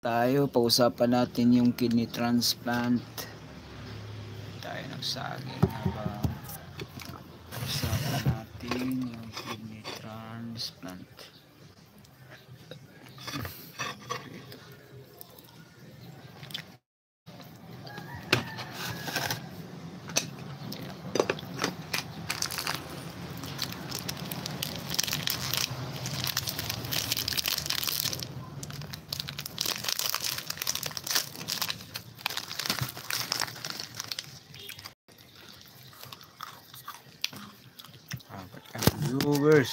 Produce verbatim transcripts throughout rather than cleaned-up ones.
tayo, pag-usapan natin yung kidney transplant. Tayo nagsaging habang pag-usapan natin yung kidney transplant. Viewers,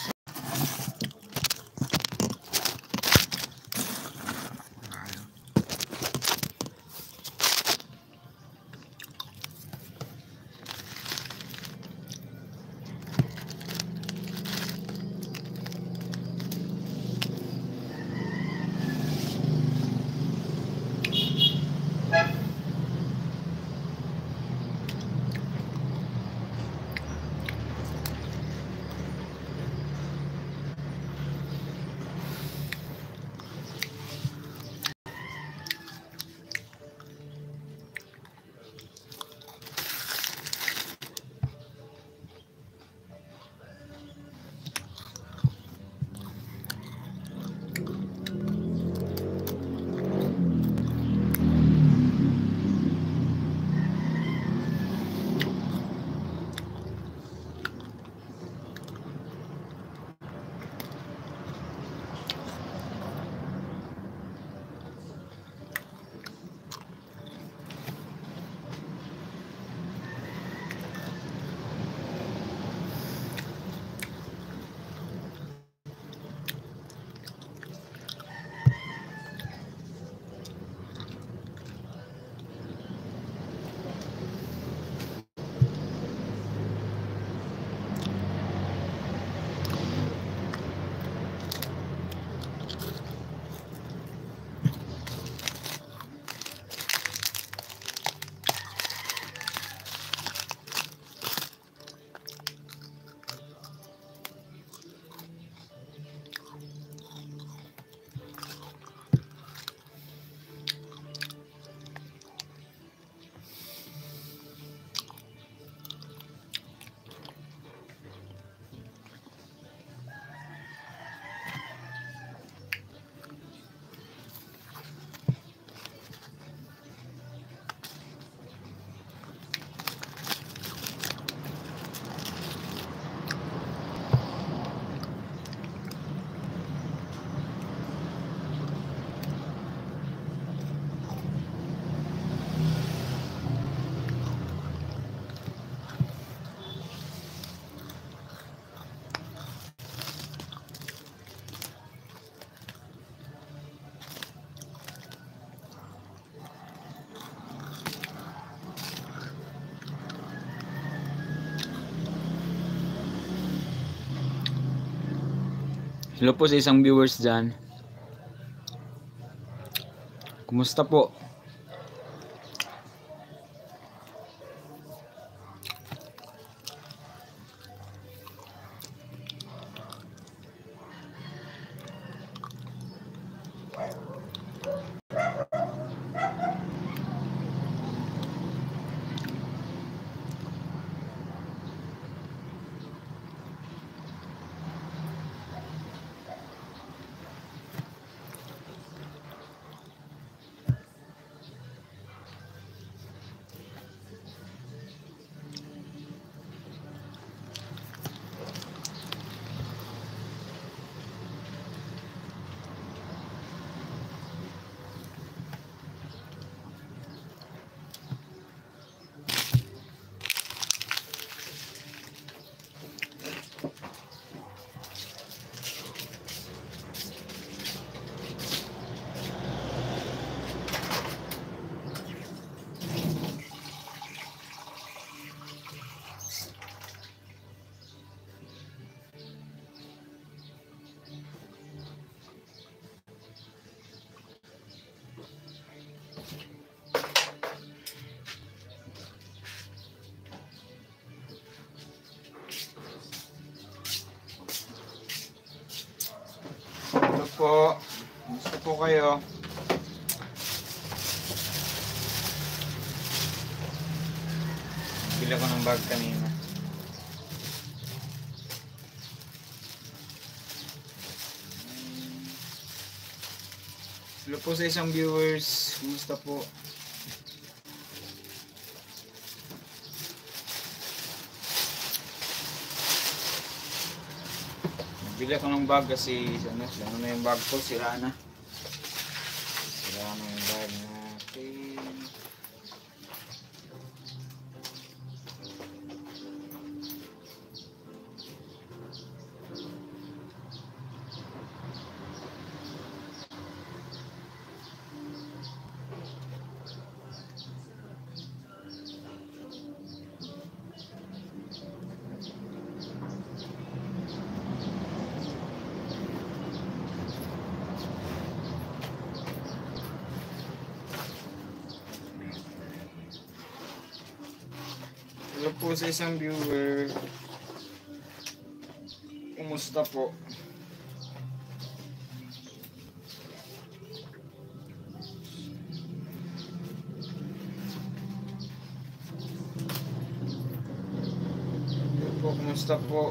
hello po sa isang viewers dyan. Kumusta po? po. Gusto po kayo. Bili ko ng bag kanina. Hello po sa isang viewers. Kumusta po? Bili ako ng bag kasi ano, ano na yung bag ko, sira na. Sira na yung bag natin. Hello po sa isang viewer. Kumusta po? Hello po, kumusta po?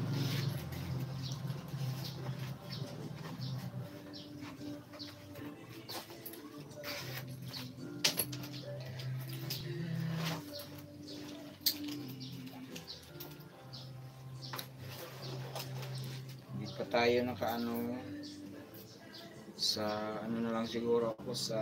Tayo nakaano sa ano na lang siguro ako sa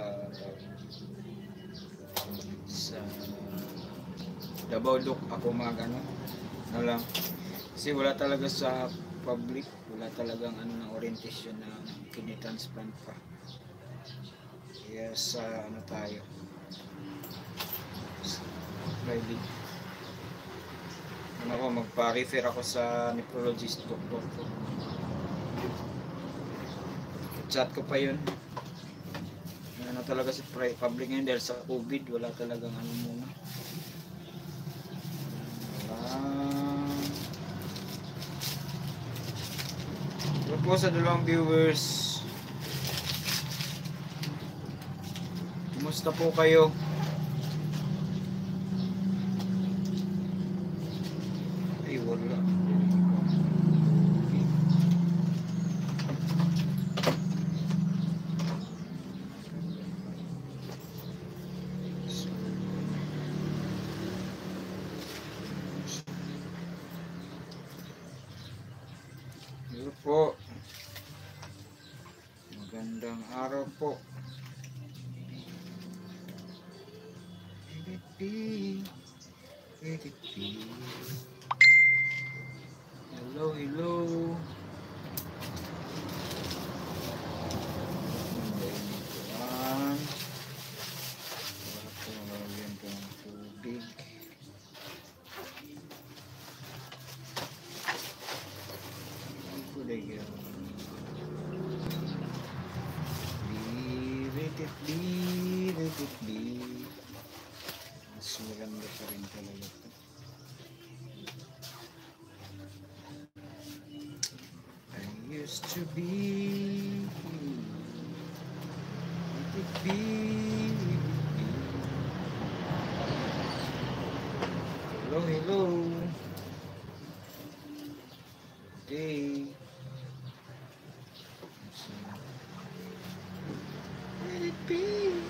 sa Davao Look ako mag ano ano lang kasi wala talaga sa public, wala talagang ano ng orientation na kidney transplant pa, kaya sa ano tayo private ano ako, magpa-refer ako sa nephrologist doctor ko. Chat ko pa yun. Ano talaga sa public ngayon dahil sa COVID, wala talagang ano muna. Wala. Uh, po sa dalawang viewers. Kumusta po kayo? Ay, wala. Po. Magandang araw po. Hello, hello. Mas maganda pa rin talaga ito. I used to be let it be, hello, hello. Okay. Let it be.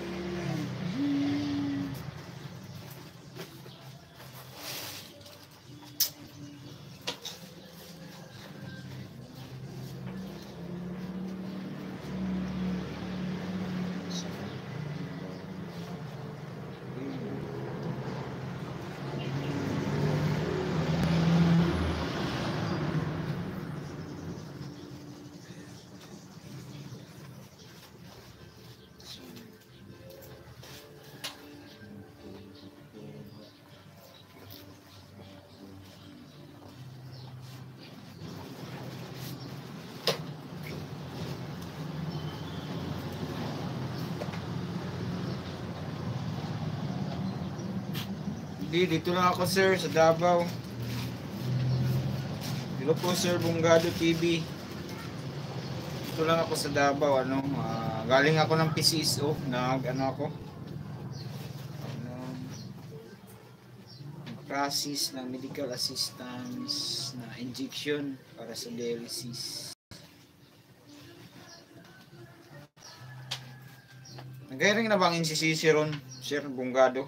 Di, dito lang ako sir sa Davao. Hello po sir, Bungado T V. Dito lang ako sa Davao, ano, uh, galing ako ng P C S O, nag ano ako. Ano, process ng medical assistance na injection para sa dialysis. Nagayring na bang insisisi ron, Sir Bungado?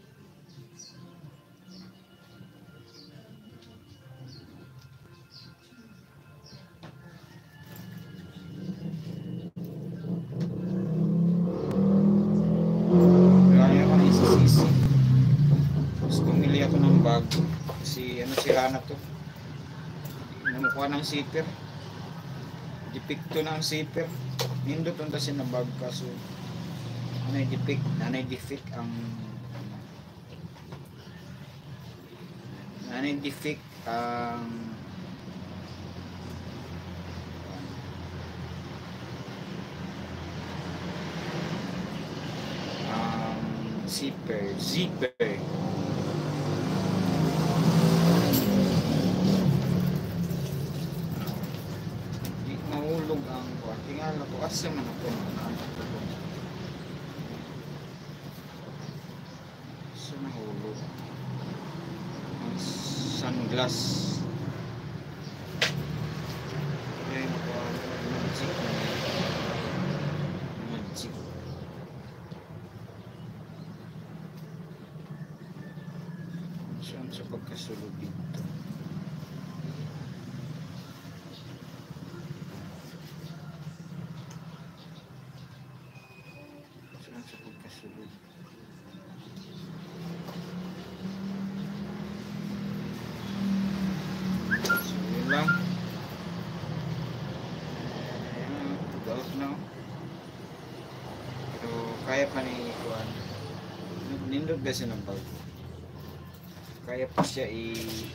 Gaya ako ng insisisi. Tapos pumili ako ng bag. Si, ano si Rana to? Namukuha ng zipper. Depicto ng zipper. Nindot unta siya ng bag kaso nanay depict, nanay defect ang nanay defect ang um, zipper zipper di mahulog ang tingala ko asa man ako nahulog ang sunglass yan po magic magic saan sa pagkasulog dito saan sa pagkasulog lang. Ayan, out na. Pero kaya pa ni Kuan. Nindot ba siya ng bag? Kaya pa siya i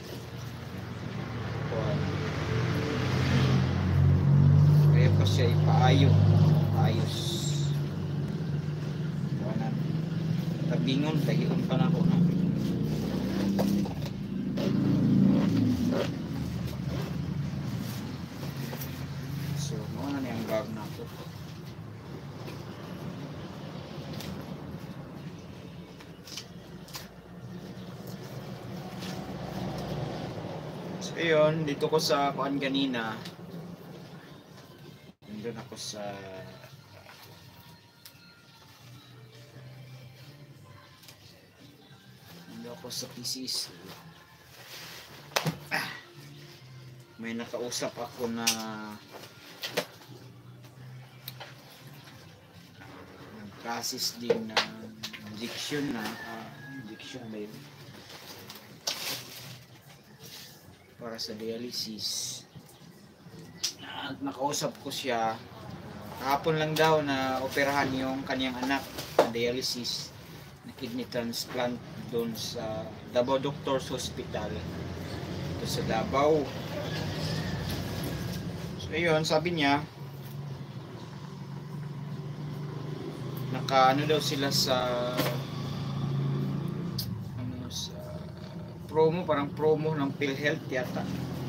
Kuan. Kaya pa siya ipaayos. Ayos. Kuanan. Tabingon, tagion pa na ako na. So, mga na yung bag na ito. So, yun. Dito ko sa kuan kanina. Nandun ako sa nandun ako sa P Cs. Ah, may nakausap ako na process din na injection na uh, injection ba yun para sa dialysis. At nakausap ko siya kahapon lang daw na operahan yung kanyang anak na dialysis na kidney transplant doon sa Davao Doctors Hospital ito sa Davao. So yun, sabi niya naka ano daw sila sa ano sa promo, parang promo ng PhilHealth yata.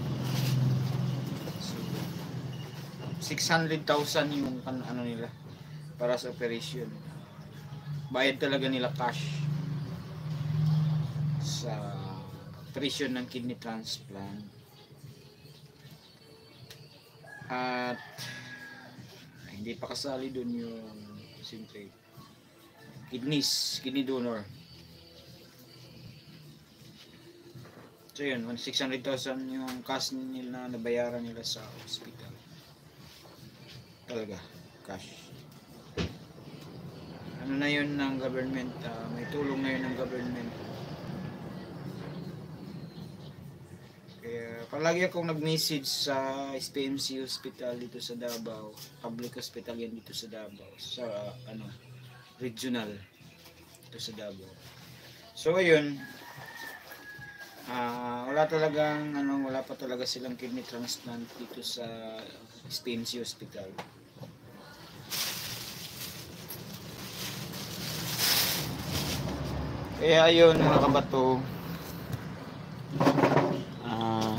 So, six hundred thousand yung ano nila para sa operation. Bayad talaga nila cash sa operation ng kidney transplant. At hindi pa kasali doon yung siyempre kidneys, kidney donor. So yun, six hundred thousand yung cash nila na nabayaran nila sa hospital. Talaga, cash. Ano na yun ng government, uh, may tulong na yun ng government. Kaya palagi akong nag-message sa S P M C Hospital dito sa Davao, public hospital yan dito sa Davao, sa uh, ano, regional dito sa Davao. So ayun, uh, wala talagang ano, wala pa talaga silang kidney transplant dito sa S P M C Hospital. Kaya ayun mga kabato, uh,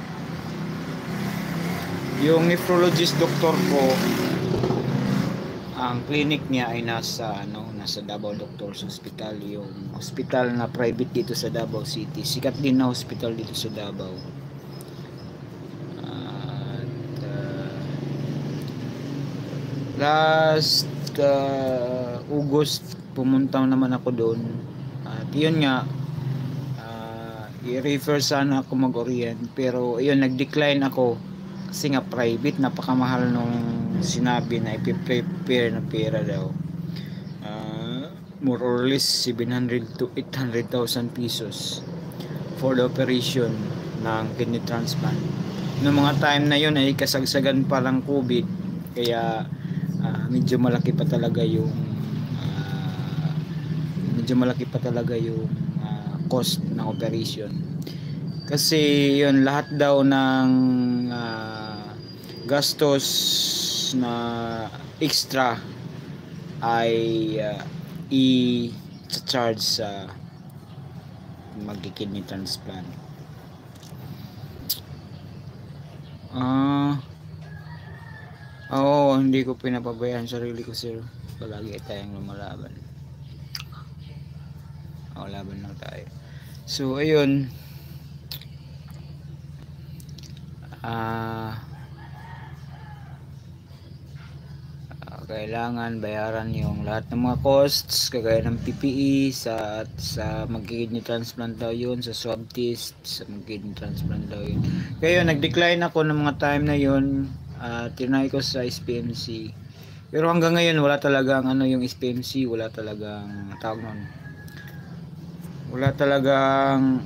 yung nephrologist doctor ko ang clinic niya ay nasa ano, nasa Davao Doctors Hospital, yung hospital na private dito sa Davao City. Sikat din na hospital dito sa Davao. At uh, last uh, August pumunta naman ako doon. At yun nga, uh, i-refer sana ako mag-orient, pero yun, nag-decline ako kasi nga private, napakamahal nung sinabi na ipi-prepare na pera daw. Uh, more or less seven hundred to eight hundred thousand pesos for the operation ng kidney transplant. Noong mga time na yun ay kasagsagan pa lang COVID, kaya uh, medyo malaki pa talaga yung uh, medyo malaki pa talaga yung uh, cost ng operation. Kasi yun, lahat daw ng uh, gastos na extra ay uh, i-charge sa magki-kidney transplant. Ah, uh, oo, hindi ko pinapabayaan sarili ko, sir. Palagi tayong lumalaban. O, laban lang tayo. So, ayun. Ah, uh, kailangan bayaran yung lahat ng mga costs, kagaya ng P P E sa sa mag-kidney transplant daw yun, sa swab test sa mag-kidney transplant daw yun. Kaya yun, nag-decline ako ng mga time na yun. Uh, tinry ko sa S P M C, pero hanggang ngayon wala talagang ano yung S P M C, wala talagang tawag nun, wala talagang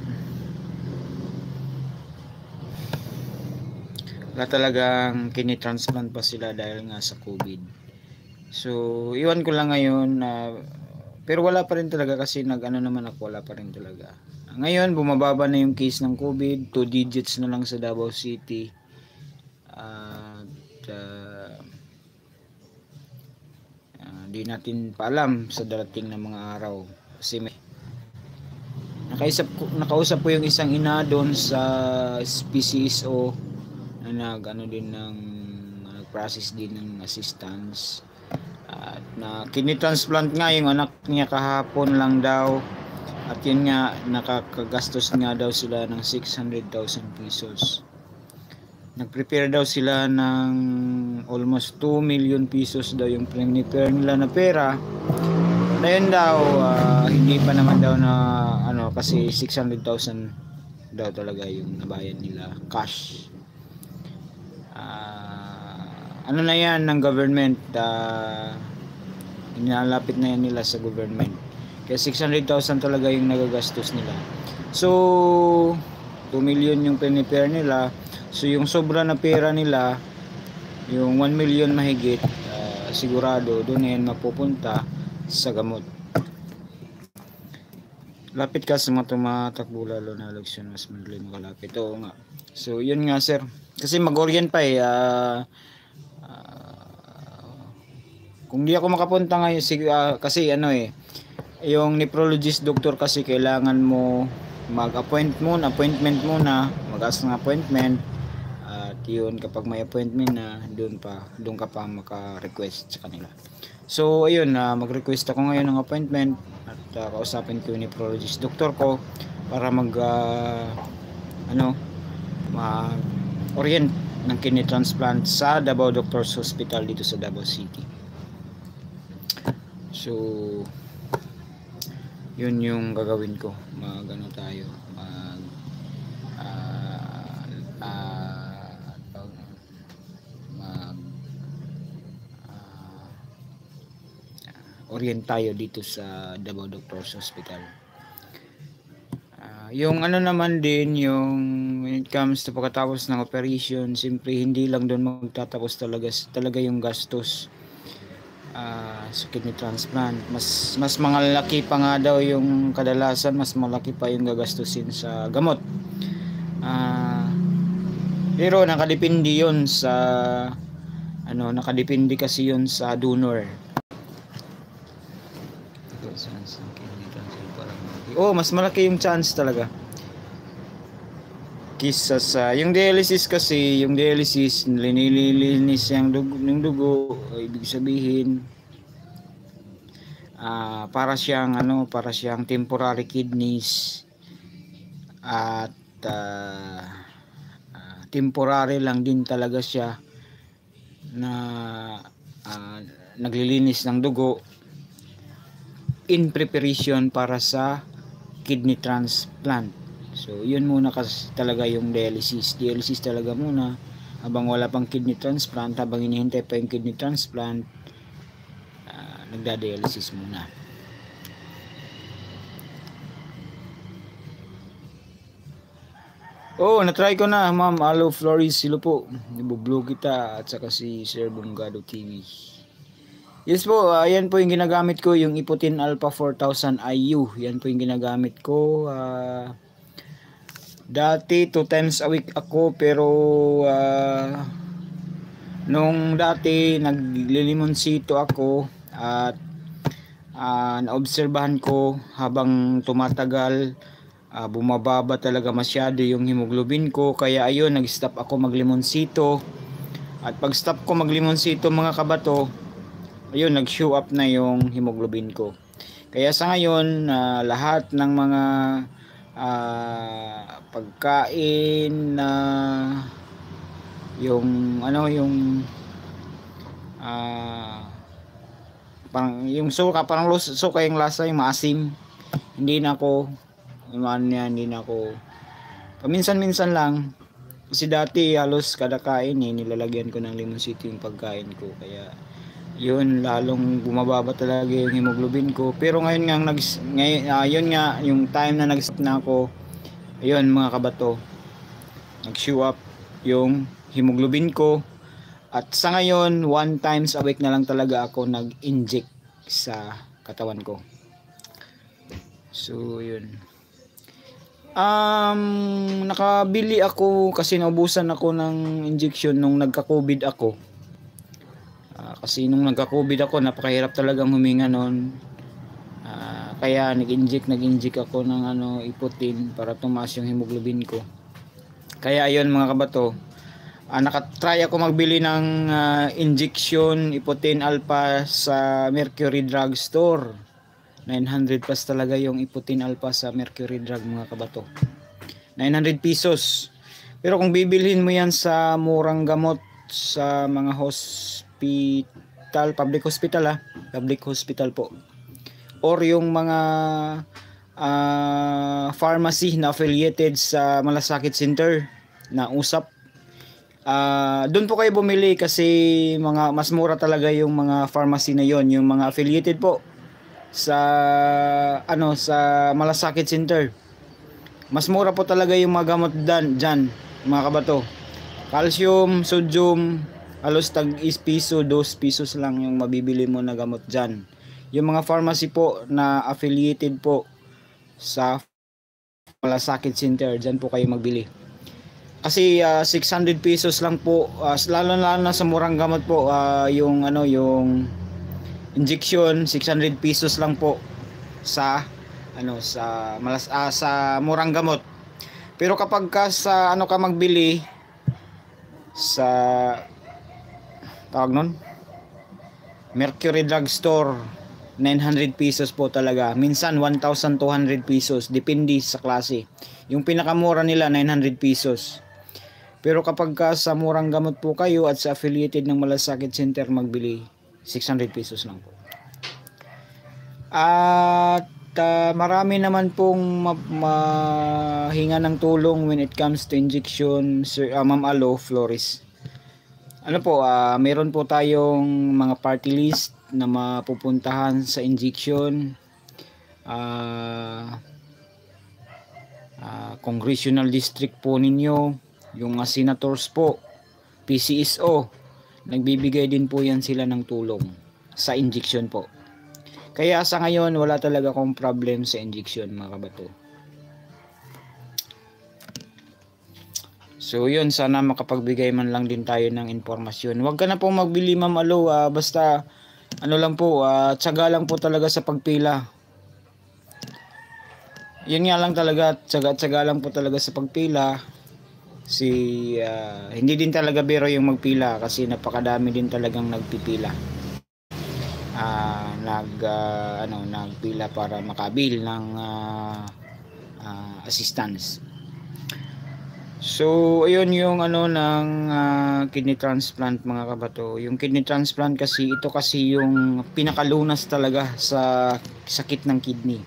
wala talagang kidney transplant pa sila dahil nga sa COVID. So iwan ko lang ngayon, uh, pero wala pa rin talaga kasi nag ano naman ako, wala pa rin talaga. Ngayon bumababa na yung case ng COVID, two digits na lang sa Davao City. At uh, uh, di natin pa alam sa darating na mga araw, kasi may nakausap ko, nakausap ko yung isang ina doon sa P C S O na nag ano din ng nag-process din ng assistance, at na kidney transplant nga yung anak niya kahapon lang daw, at yun nga nakakagastos nga daw sila ng six hundred thousand pesos. Nag-prepare daw sila ng almost two million pesos daw yung prepare nila na pera. Ayun daw, uh, hindi pa naman daw na ano, kasi six hundred thousand daw talaga yung nabayad nila cash. Uh, ano na yan ng government, uh, inalapit na yan nila sa government, kaya six hundred thousand talaga yung nagagastos nila. So two million yung prepare nila, so yung sobra na pera nila, yung one million mahigit, uh, sigurado doon yan mapupunta sa gamot. Lapit ka sa mga tumatakbo, lalo na eleksyon, mas madali makalapit. Oo nga. So yun nga, sir, kasi mag-orient pa eh. uh, uh, kung di ako makapunta ngayon, uh, kasi ano eh, yung nephrologist doctor kasi kailangan mo mag-appoint muna, appointment muna, mag-ask ng appointment, at yun, kapag may appointment na, doon pa, doon ka pa maka-request sa kanila. So ayun, uh, mag-request ako ngayon ng appointment, at uh, kausapin ko yung nephrologist doctor ko para mag uh, ano, mag-orient ng kidney transplant sa Davao Doctors Hospital dito sa Davao City. So yun yung gagawin ko, mag ano tayo, mag uh, uh, mag uh, orient tayo dito sa Davao Doctors Hospital. Uh, yung ano naman din, yung when it comes to pagkatapos ng operation, siyempre hindi lang doon magtatapos talaga talaga yung gastos. Uh, sa kidney transplant, mas mas malaki pa nga daw yung kadalasan, mas malaki pa yung gagastusin sa gamot. Uh, pero nakadepende yun sa ano, nakadepende kasi yun sa donor. Oh, mas malaki yung chance talaga kisa sa yung dialysis. Kasi yung dialysis, linilinis yung dugo, yung dugo, ibig sabihin uh, para siyang ano, para siyang temporary kidneys at uh, uh, temporary lang din talaga siya na uh, naglilinis ng dugo in preparation para sa kidney transplant. So yun muna kasi talaga yung dialysis. Dialysis talaga muna habang wala pang kidney transplant, habang hinihintay pa yung kidney transplant, uh, nagda-dialysis muna. Oh, na-try ko na, Ma'am Alo Flores. Silo po, ibo-vlog kita at saka si Sir Bungado T V. Yes po, uh, yan po yung ginagamit ko, yung Iputin Alpha four thousand I U. Yan po yung ginagamit ko. Uh, dati two times a week ako, pero uh, nung dati naglilimonsito ako at uh, naobserbahan ko habang tumatagal, uh, bumababa talaga masyado yung hemoglobin ko. Kaya ayun, nag-stop ako maglimonsito. At pag stop ko maglimonsito mga kabato, ayun, nag-show up na yung hemoglobin ko. Kaya sa ngayon, uh, lahat ng mga uh, pagkain na uh, yung ano yung uh, parang yung suka, parang suka yung lasa, yung maasim, hindi na ako ano yan, hindi na ako paminsan-minsan lang. Kasi dati halos kada kain eh, nilalagyan ko ng limonsito yung pagkain ko. Kaya yun, lalong bumababa talaga yung hemoglobin ko. Pero ngayon nga, nag, ngayon, uh, yun nga, yung time na nag-stop na ako, ayun mga kabato, nag-show up yung hemoglobin ko. At sa ngayon, one times a week na lang talaga ako nag-inject sa katawan ko. So, yun. Um, nakabili ako kasi naubusan ako ng injection nung nagka-COVID ako. Uh, kasi nung nagka-COVID ako, napakahirap talagang huminga noon. Uh, kaya nag-inject, nag-inject ako ng ano, Iputin para tumaas yung hemoglobin ko. Kaya ayun mga kabato, uh, nakatry ako magbili ng uh, injection Iputin Alpha sa Mercury Drug Store. nine hundred plus talaga yung Iputin Alpha sa Mercury Drug mga kabato. nine hundred pesos. Pero kung bibilhin mo yan sa murang gamot sa mga hospital, public hospital ah, public hospital po, or yung mga uh, pharmacy na affiliated sa malasakit center na usap, uh, doon po kayo bumili kasi mga mas mura talaga yung mga pharmacy na yon, yung mga affiliated po sa ano sa malasakit center. Mas mura po talaga yung mga gamot dan dyan mga kabato. Calcium, sodium, halos tag is piso, dos pesos lang yung mabibili mo na gamot dyan. Yung mga pharmacy po na affiliated po sa malasakit center, dyan po kayo magbili. Kasi uh, six hundred pesos lang po, uh, lalo lalo na sa murang gamot po, uh, yung ano yung injection, six hundred pesos lang po sa ano sa malas uh, sa murang gamot. Pero kapag ka sa ano ka magbili sa tawag nun, Mercury Drug Store, nine hundred pesos po talaga. Minsan one thousand two hundred pesos, depende sa klase. Yung pinakamura nila nine hundred pesos. Pero kapag ka sa murang gamot po kayo at sa affiliated ng malasakit center magbili, six hundred pesos lang po. At uh, marami naman pong mahinga ng tulong when it comes to injection, Sir uh, Ma'am Alo Flores. Ano po, uh, meron po tayong mga party list na mapupuntahan sa injection. Uh, uh, congressional district po ninyo, yung uh, senators po, P C S O, nagbibigay din po yan sila ng tulong sa injection po. Kaya sa ngayon wala talaga akong problem sa injection mga kabato. So yun, sana makapagbigay man lang din tayo ng informasyon. Huwag ka na pong magbili Ma'am Alo, uh, basta ano lang po, uh, tsaga lang po talaga sa pagpila. Yun nga lang talaga, tsaga-tsaga lang po talaga sa pagpila. Si uh, hindi din talaga biro yung magpila kasi napakadami din talagang nagpipila. Uh, na nag uh, ano nagpila para makabil ng uh, uh, assistance. So ayun yung ano ng uh, kidney transplant mga kabato. Yung kidney transplant kasi ito kasi yung pinakalunas talaga sa sakit ng kidney.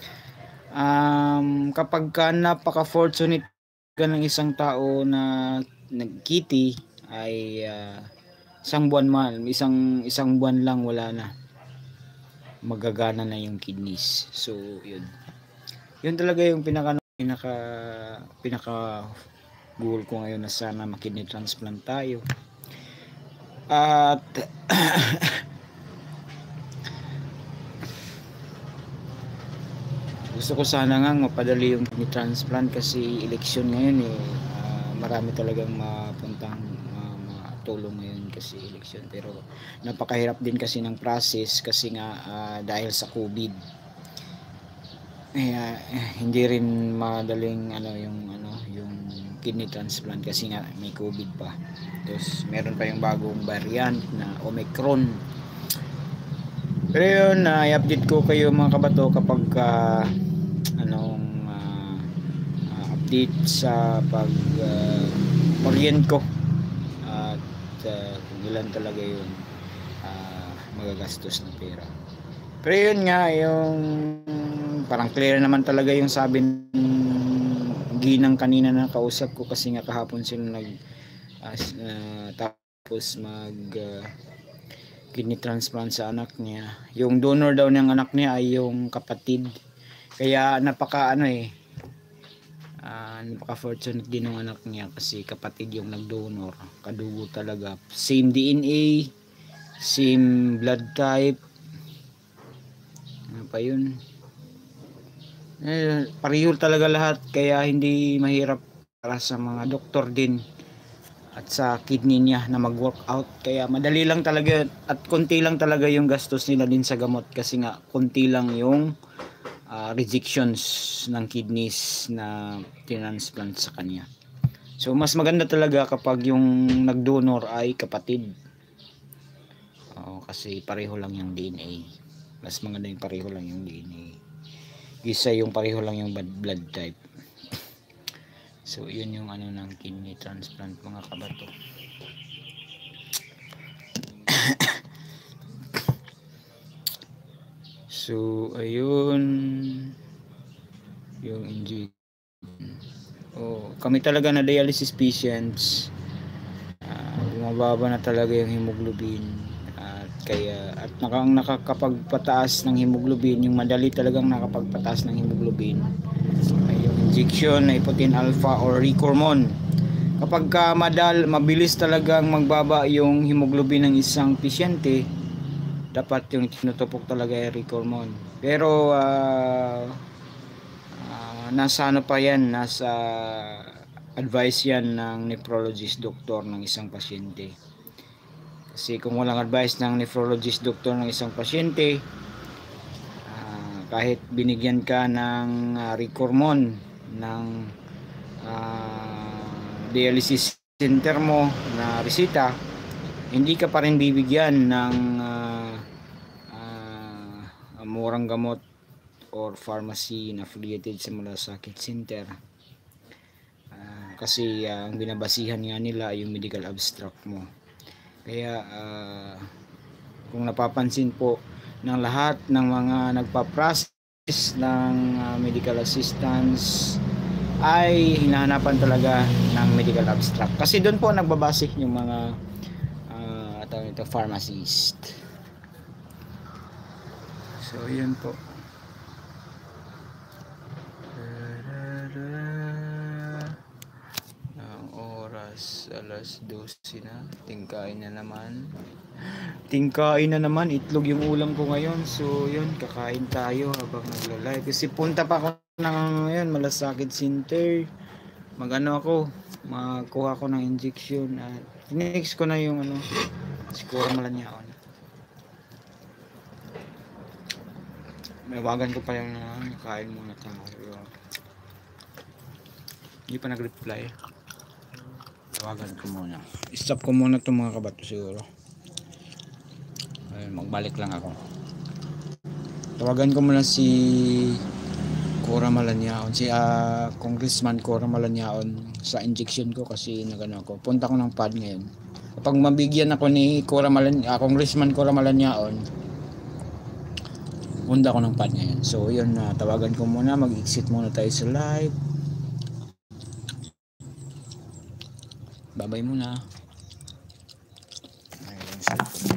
Um, kapag ka napaka-fortunate ka ng isang tao na nagkiti ay uh, isang buwan man, isang isang buwan lang wala na. Magagana na yung kidneys. So yun. Yun talaga yung pinaka pinaka pinaka goal ko ngayon na sana makidney transplant tayo. At gusto ko sana nga mapadali yung kidney transplant kasi eleksyon ngayon eh. Uh, marami talagang mapuntang uh, matulong ngayon kasi eleksyon, pero napakahirap din kasi ng process kasi nga uh, dahil sa COVID. Eh, uh, hindi rin madaling ano yung ano yung kidney transplant kasi nga may COVID pa. Tapos meron pa yung bagong variant na Omicron. Pero yun, uh, i-update ko kayo mga kabato kapag uh, anong uh, uh, update sa pag uh, orient ko at uh, kung ilan talaga yung uh, magagastos na pera. Pero yun nga, yung parang clear naman talaga yung sabi ng ginang kanina na kausap ko kasi nga kahapon sila nag uh, uh, tapos mag uh, kidney transplant sa anak niya. Yung donor daw ng anak niya ay yung kapatid. Kaya napaka ano eh uh, napaka fortunate din ng anak niya kasi kapatid yung nagdonor. Kadugo talaga. Same D N A, same blood type. Ano pa yun? Eh, pareho talaga lahat kaya hindi mahirap para sa mga doktor din at sa kidney niya na mag-work out. Kaya madali lang talaga at konti lang talaga yung gastos nila din sa gamot kasi nga konti lang yung uh, rejections ng kidneys na transplant sa kanya. So mas maganda talaga kapag yung nagdonor ay kapatid. Oo, kasi pareho lang yung D N A. Mas maganda yung pareho lang yung D N A. Isa yung pareho lang yung blood type. So yun yung ano ng kidney transplant mga kabato. So ayun yung injection. Oh, kami talaga na dialysis patients. Uh, bumababa na talaga yung hemoglobin at kaya at nakang nakakapagpataas ng hemoglobin, yung madali talagang nakapagpataas ng hemoglobin ay yung injection na iputin alpha or Recordmon. Kapag ka madal, mabilis talagang magbaba yung hemoglobin ng isang pasyente, dapat yung tinutupok talaga ay Recordmon. Pero uh, uh, nasa ano pa yan, nasa advice yan ng nephrologist doctor ng isang pasyente. Kasi kung walang advice ng nephrologist doctor ng isang pasyente, uh, kahit binigyan ka ng uh, Recordmon ng uh, dialysis center mo na resita, hindi ka pa rin bibigyan ng uh, uh, murang gamot or pharmacy na affiliated sa malasakit center. Uh, kasi uh, ang binabasihan nga nila ay yung medical abstract mo. Kaya uh, kung napapansin po ng lahat ng mga nagpa-process ng uh, medical assistance ay hinahanapan talaga ng medical abstract. Kasi doon po nagbabase yung mga uh, tawag ito, pharmacist. So yun po. Alas dose na, tingkain na naman tingkain na naman itlog yung ulam ko ngayon. So yun, kakain tayo habang nagla-live kasi punta pa ako ng ngayon malasakit center, magano ako magkuha ko ng injection at next ko na yung ano siguro malanyaon. Mawagan ko pa yung uh, kain muna tayo. Hindi pa nag-reply. Tawagan ko muna. Stop ko muna itong mga kabato siguro. Ayun, magbalik lang ako. Tawagan ko muna si Cora Malanyaon, si ah, Congressman Cora Malanyaon sa injection ko kasi nagano ako. Punta ko ng pad ngayon. Kapag mabigyan ako ni Cora Malan, ah, Congressman Cora Malanyaon, punta ko ng pad ngayon. So yun, na tawagan ko muna, mag-exit muna tayo sa live. Babay muna. Ayun,